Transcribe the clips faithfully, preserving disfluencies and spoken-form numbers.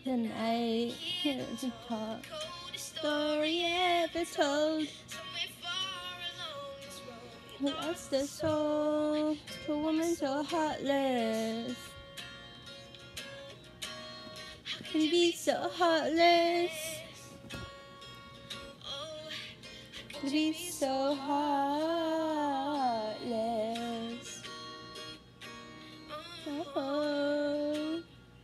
The night here's a talk, story ever told. Who lost their soul to a woman so heartless? Could he be so heartless? Could he be so heartless? Oh,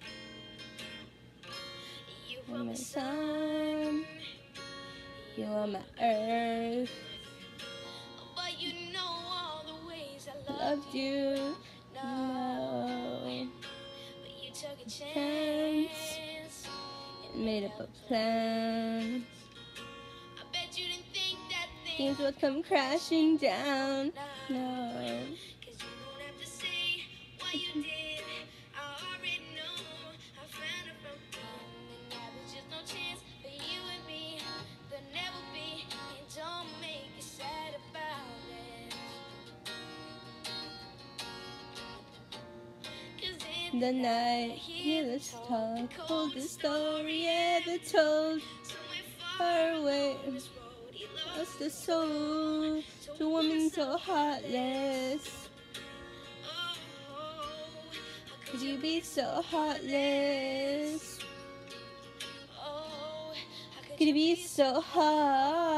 you're my sun, you are my earth. But you know all the ways I loved you. No, but you took a chance and made up a plan. I bet you didn't think that things would come crashing down. No, 'cause you don't have to say why you did. I already know. I found it from home, and now there's just no chance for you and me. There'll never be, and don't make you sad about it. 'Cause in the night, hear this talk, coldest story ever told. Far away, lost the soul to a woman so heartless. Could you be so heartless? Could you be so heartless?